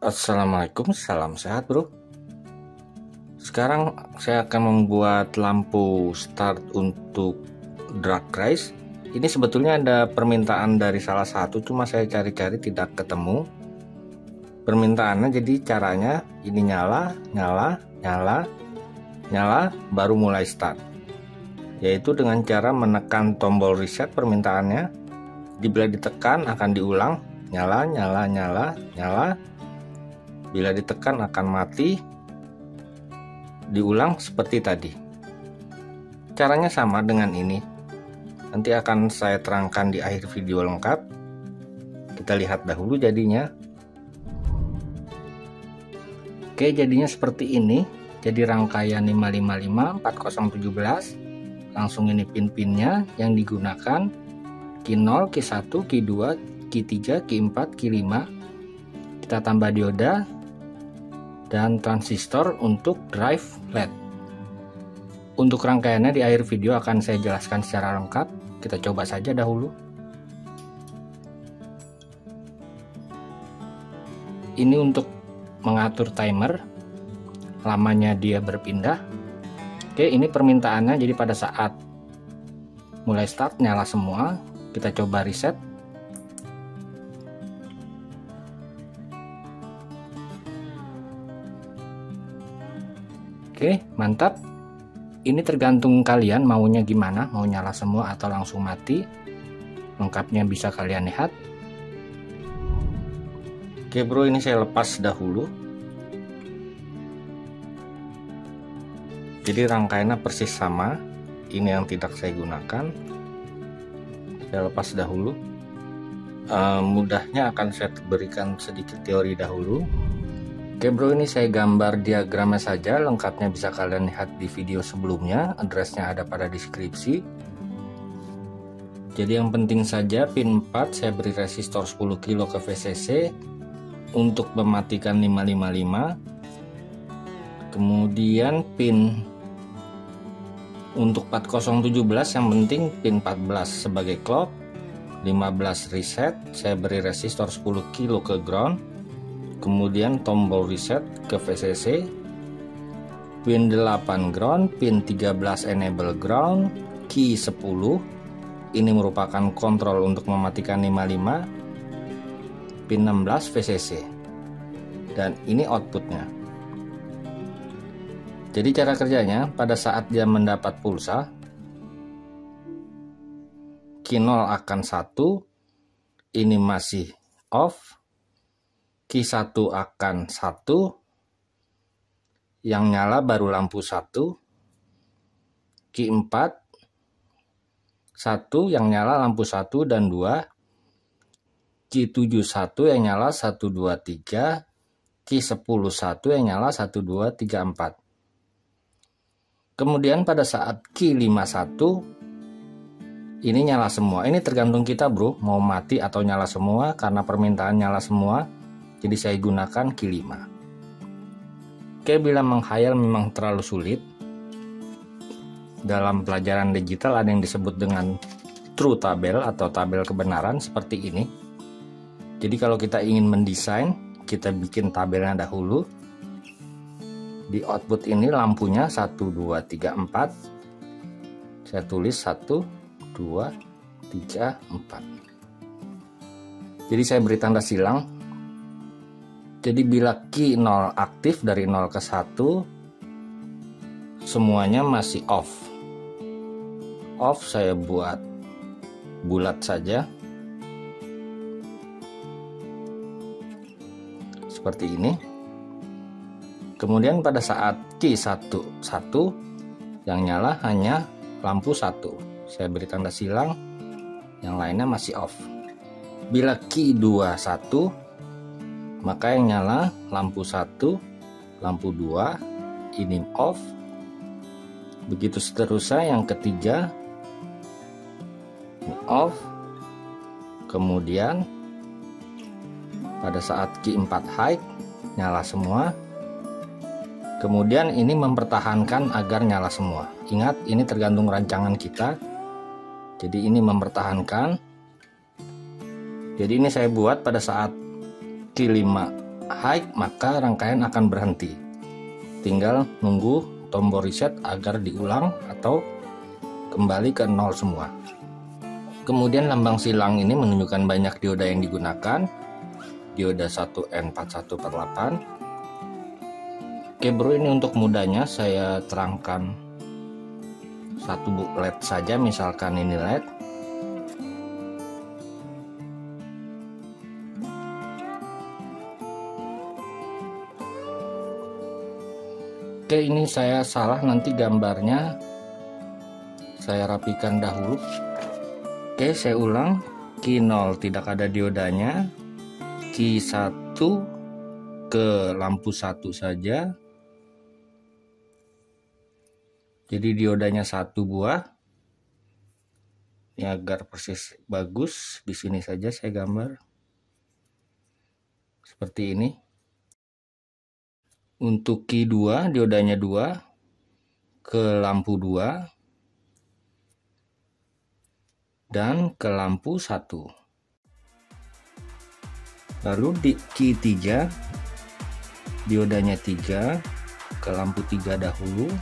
Assalamualaikum, salam sehat bro. Sekarang saya akan membuat lampu start untuk drag race. Ini sebetulnya ada permintaan dari salah satu, cuma saya cari-cari tidak ketemu permintaannya. Jadi caranya ini nyala, nyala, nyala, nyala, baru mulai start, yaitu dengan cara menekan tombol reset permintaannya. Bila ditekan akan diulang, nyala, nyala, nyala, nyala. Bila ditekan akan mati, diulang seperti tadi. Caranya sama dengan ini. Nanti akan saya terangkan di akhir video lengkap. Kita lihat dahulu jadinya. Oke, jadinya seperti ini. Jadi rangkaian 555 4017. Langsung ini pin-pinnya yang digunakan Q0, Q1, Q2, Q3, Q4, Q5. Kita tambah dioda dan transistor untuk drive LED. Untuk rangkaiannya di akhir video akan saya jelaskan secara lengkap. Kita coba saja dahulu. Ini untuk mengatur timer, lamanya dia berpindah. Oke, ini permintaannya. Jadi pada saat mulai start nyala semua. Kita coba reset. Oke, mantap. Ini tergantung kalian maunya gimana, mau nyala semua atau langsung mati. Lengkapnya bisa kalian lihat. Oke bro, ini saya lepas dahulu. Jadi rangkaiannya persis sama. Ini yang tidak saya gunakan. Saya lepas dahulu. Mudahnya akan saya berikan sedikit teori dahulu. Oke bro, ini saya gambar diagramnya saja, lengkapnya bisa kalian lihat di video sebelumnya, addressnya ada pada deskripsi. Jadi yang penting saja pin 4 saya beri resistor 10 kilo ke VCC untuk mematikan 555. Kemudian pin untuk 4017 yang penting pin 14 sebagai clock, 15 reset, saya beri resistor 10 kilo ke ground. Kemudian tombol reset ke VCC, pin 8 ground, pin 13 enable ground, key 10 ini merupakan kontrol untuk mematikan 55, pin 16 VCC, dan ini outputnya. Jadi cara kerjanya, pada saat dia mendapat pulsa Q0 akan 1, ini masih off. Q1 akan 1, yang nyala baru lampu 1. Q4 1, yang nyala lampu 1 dan 2. Q7 1, yang nyala 1 2 3. Q10 1, yang nyala 1 2 3 4. Kemudian pada saat Q5 1, ini nyala semua. Ini tergantung kita bro, mau mati atau nyala semua. Karena permintaan nyala semua, jadi saya gunakan Q5. Oke, bila menghayal memang terlalu sulit. Dalam pelajaran digital ada yang disebut dengan true tabel atau tabel kebenaran seperti ini. Jadi kalau kita ingin mendesain, kita bikin tabelnya dahulu. Di output ini lampunya 1 2 3 4. Saya tulis 1 2 3 4. Jadi saya beri tanda silang. Jadi bila Q0 aktif dari 0 ke 1, semuanya masih off. Off saya buat bulat saja. Seperti ini. Kemudian pada saat Q1 1, yang nyala hanya lampu 1. Saya beri tanda silang, yang lainnya masih off. Bila Q2 1, maka yang nyala lampu 1, lampu 2, ini off. Begitu seterusnya, yang ketiga ini off. Kemudian pada saat Q4 high, nyala semua. Kemudian ini mempertahankan agar nyala semua. Ingat, ini tergantung rancangan kita. Jadi ini mempertahankan. Jadi ini saya buat pada saat Q5 high, maka rangkaian akan berhenti. Tinggal nunggu tombol reset agar diulang atau kembali ke 0 semua. Kemudian lambang silang ini menunjukkan banyak dioda yang digunakan. Dioda 1N4148. Oke bro, ini untuk mudahnya saya terangkan satu LED saja, misalkan ini LED. Oke, ini saya salah, nanti gambarnya saya rapikan dahulu. Oke, saya ulang. Q 0 tidak ada diodanya. Q 1 ke lampu 1 saja. Jadi diodanya 1 buah. Ini agar persis bagus, di sini saja saya gambar. Seperti ini. Untuk Q 2 diodanya 2 ke lampu 2. Dan ke lampu 1. Lalu di Q 3 diodanya 3 ke lampu 3 dahulu,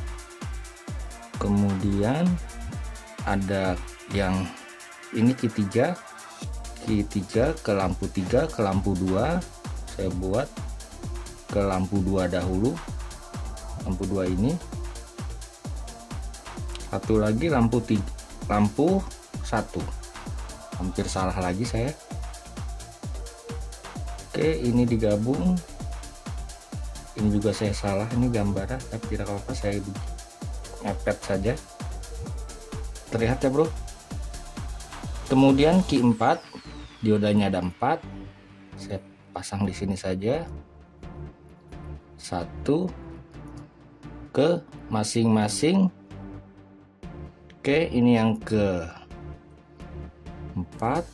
kemudian ada yang ini Q 3 ke lampu 3 ke lampu 2, saya buat ke lampu 2 dahulu, lampu 2 ini, satu lagi lampu 1, hampir salah lagi saya. Oke, ini digabung, ini juga saya salah, ini gambarnya, tapi tidak apa-apa, saya ngepet saja. Terlihat ya bro. Kemudian Q 4 diodanya ada 4, saya pasang di sini saja, 1 ke masing-masing. Oke, ini yang ke 4,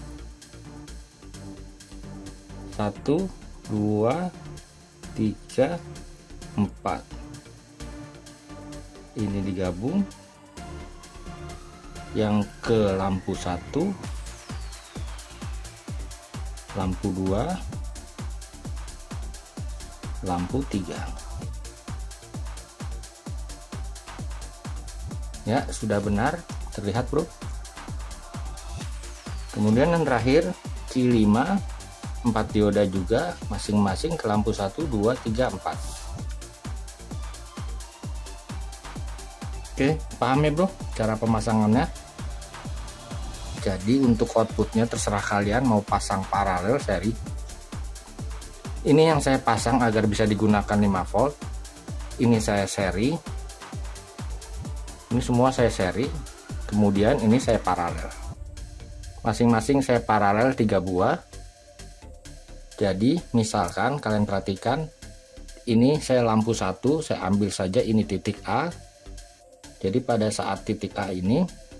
1, 2, 3, 4. Ini digabung. Yang ke lampu 1, lampu 2, lampu 3. Ya, sudah benar, terlihat bro. Kemudian yang terakhir Q 5, 4 dioda juga, masing-masing ke lampu 1, 2, 3, 4. Oke, paham ya bro cara pemasangannya? Jadi untuk outputnya terserah kalian mau pasang paralel seri. Ini yang saya pasang agar bisa digunakan 5 volt. Ini saya seri. Ini semua saya seri. Kemudian ini saya paralel. Masing-masing saya paralel 3 buah. Jadi misalkan kalian perhatikan, ini saya lampu 1, saya ambil saja ini titik A. Jadi pada saat titik A ini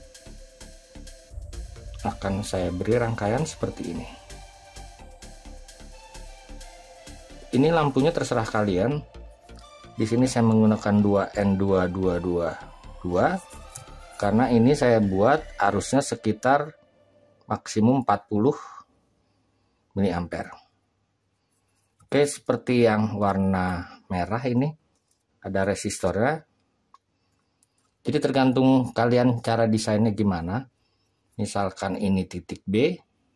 akan saya beri rangkaian seperti ini. Ini lampunya terserah kalian. Di sini saya menggunakan 2N2222 karena ini saya buat arusnya sekitar maksimum 40 mA. Oke, seperti yang warna merah ini ada resistornya. Jadi tergantung kalian cara desainnya gimana. Misalkan ini titik B,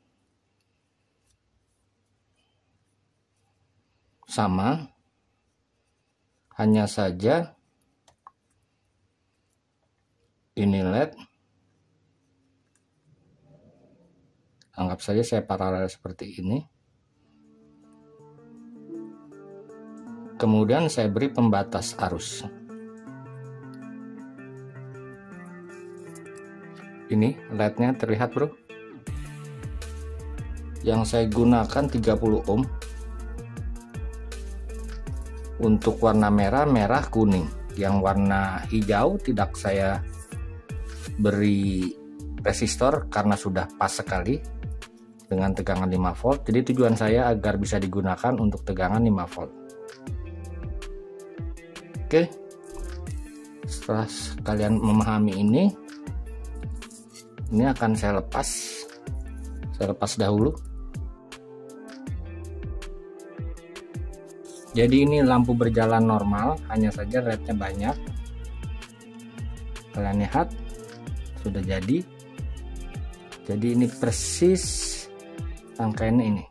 sama, hanya saja ini LED, anggap saja saya paralel seperti ini. Kemudian saya beri pembatas arus. Ini LED-nya terlihat bro. Yang saya gunakan 30 ohm. Untuk warna merah, merah, kuning. Yang warna hijau tidak saya beri resistor karena sudah pas sekali dengan tegangan 5 volt. Jadi tujuan saya agar bisa digunakan untuk tegangan 5 volt. Oke, setelah kalian memahami ini akan saya lepas dahulu. Jadi ini lampu berjalan normal, hanya saja LED-nya banyak. Kalian lihat, sudah jadi. Jadi ini persis rangkaiannya ini.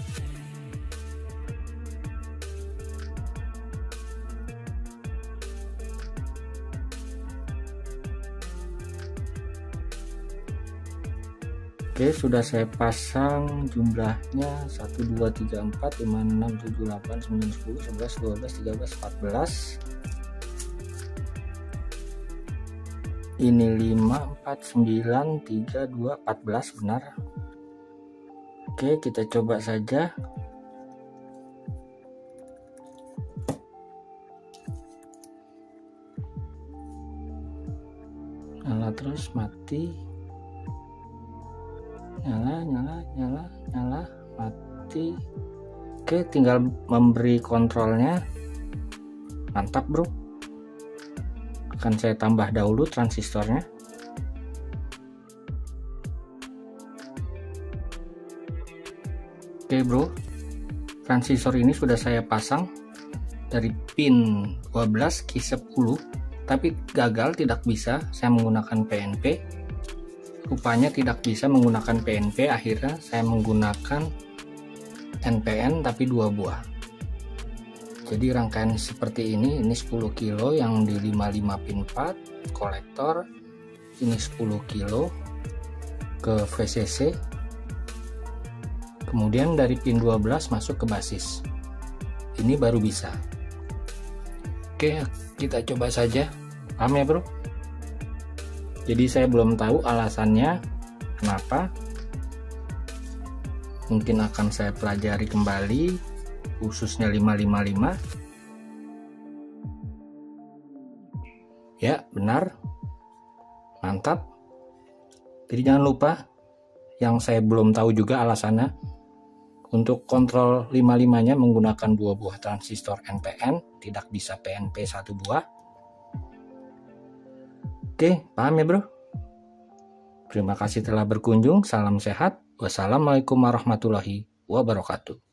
Oke, sudah saya pasang jumlahnya 1 2 3 4 5 6 7 8 9 10 11 12 13 14. Ini 5 4 9 3 2 14 benar. Oke, kita coba saja. Nyala terus, mati. Nyala, mati. Oke, tinggal memberi kontrolnya. Mantap bro. Akan saya tambah dahulu transistornya. Oke bro, transistor ini sudah saya pasang dari pin 12 ke 10, tapi gagal, tidak bisa saya menggunakan PNP. Rupanya tidak bisa menggunakan PNP, akhirnya saya menggunakan NPN tapi 2 buah. Jadi rangkaian seperti ini 10 kilo yang di 55 pin 4 kolektor, ini 10 kilo ke VCC, kemudian dari pin 12 masuk ke basis. Ini baru bisa. Oke, kita coba saja. Paham ya bro? Jadi saya belum tahu alasannya kenapa. Mungkin akan saya pelajari kembali, khususnya 555. Ya, benar. Mantap. Jadi jangan lupa, yang saya belum tahu juga alasannya, untuk kontrol 55-nya menggunakan 2 buah transistor NPN, tidak bisa PNP 1 buah. Oke, paham ya bro? Terima kasih telah berkunjung. Salam sehat. Wassalamualaikum warahmatullahi wabarakatuh.